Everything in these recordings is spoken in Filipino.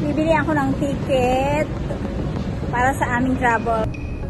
Bibili ako ng ticket para sa aming travel.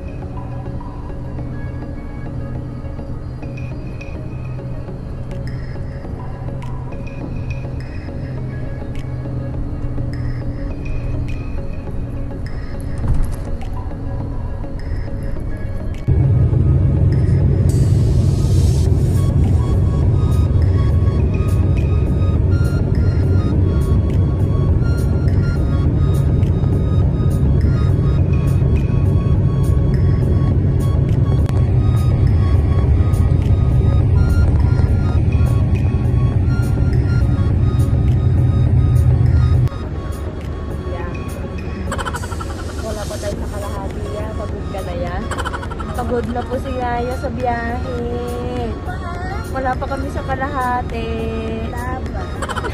Pagod na po si Yaya sa biyahe. Wala pa kami sa kalahati. Taba.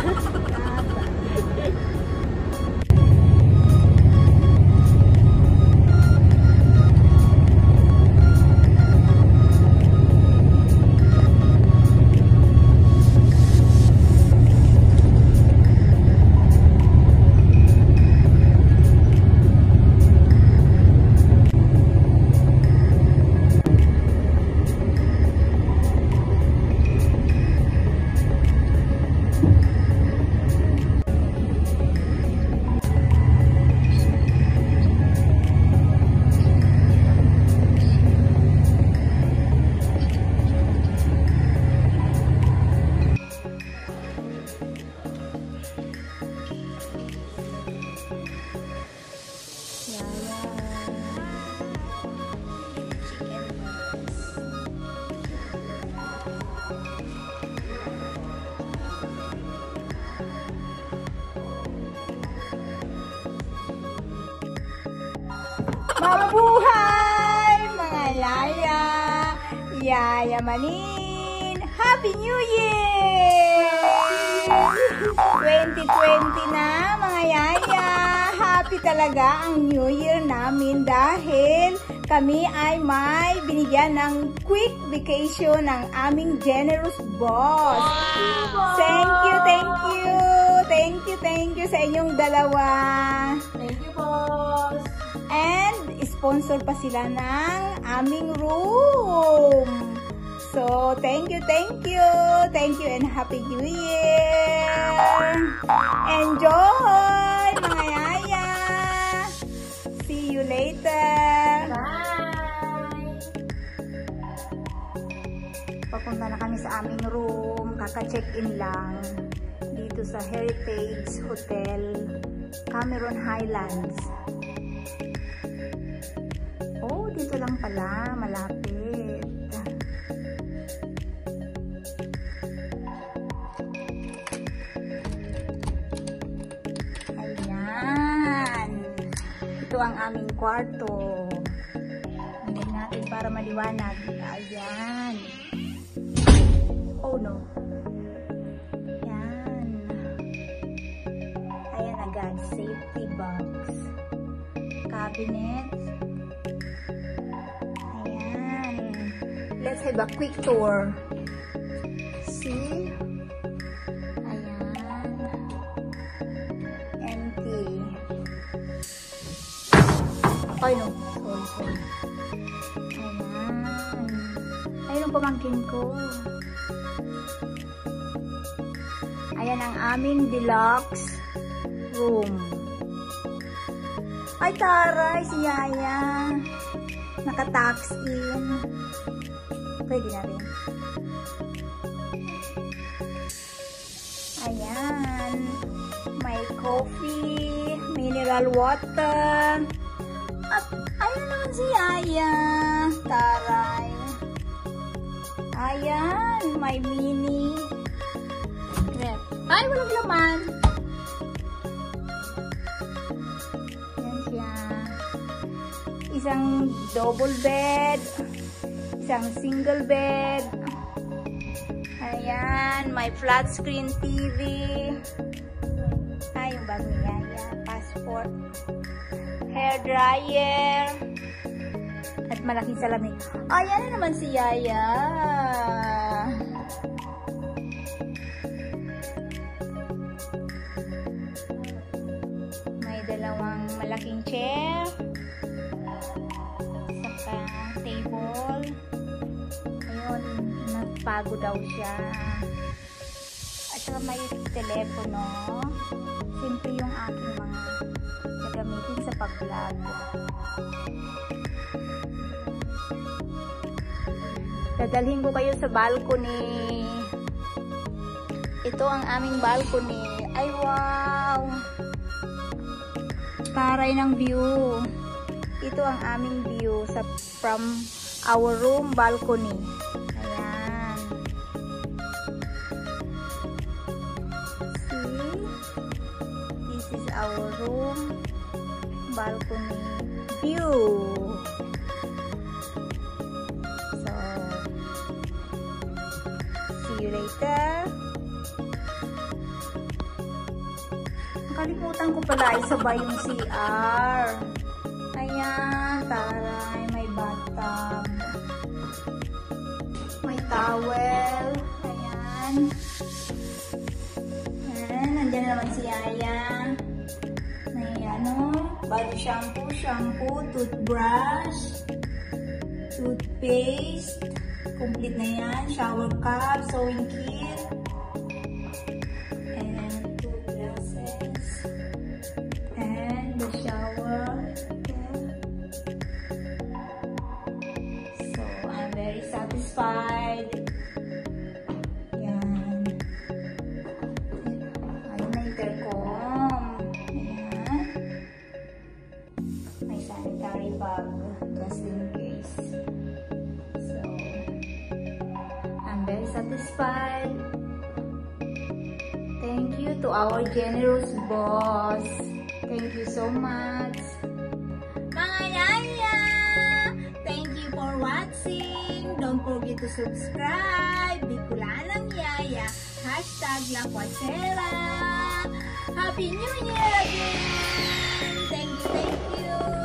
Mabuhay mga yaya! Yayamanin! Happy New Year! 2020 na mga yaya! Happy talaga ang New Year namin dahil kami ay may binigyan ng quick vacation ng aming generous boss. Thank you, thank you! Thank you, thank you sa inyong dalawa. Thank you, boss! And sponsor pa sila ng aming room. So, thank you, thank you. Thank you and Happy New Year. Enjoy, mga yaya. See you later. Bye! Papunta na kami sa aming room. Kaka-check-in lang. Dito sa Heritage Hotel, Cameron Highlands. Oh, dito lang pala, malapit. Ayan. Ito ang aming kwarto. Hindi natin para maliwanag. Ayan. Oh no. Ayan. Ayan agad. Safety box. Cabinet. Let's have a quick tour. See? Ayan. Empty. Ay no. Sorry. Ayan. Ayun ang pamangkin ko. Ayan ang aming deluxe room. Ay taray, si Yaya. Naka-tax in. Pwede na rin. Ayan. May coffee, mineral water. At ayan naman si Yaya. Taray. Ayan. May mini. Ay, walang laman. Ayan siya. Isang double bed. Isang single bed. Ayan, may flat screen TV. Ay, yung bag ni Yaya. Passport. Hair dryer. At malaking salamin. Ayan na naman si Yaya. May dalawang malaking chair, saka table. Ayun, nagpago daw siya. At saka may telepono. Simple yung aking mga gagamitin sa pag-vlog. Dadalhin ko kayo sa balcony. Ito ang aming balcony. Ay, wow! Taray ng view. Ito ang aming view from our room balcony. Ayan. See? This is our room balcony view. So, see you later. Nakalimutan ko pala isabay yung CR. Ayan, taray, may bathtub. May towel. Ayan. Ayan, nandiyan naman si Yaya. May body shampoo, toothbrush, toothpaste. Complete na yan. Shower cap, sewing kit. Satisfied. Yan. Ayun na intercom. Ayan. May sanitary bag just in case. So, I'm very satisfied. Thank you to our generous boss. Thank you so much. Mga yaya! Thank you for watching. Don't forget to subscribe. Bicolanang Yaya. #Lakwachera. Happy New Year again. Thank you.